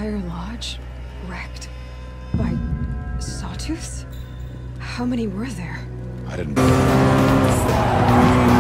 entire lodge wrecked by sawtooths? How many were there? I didn't.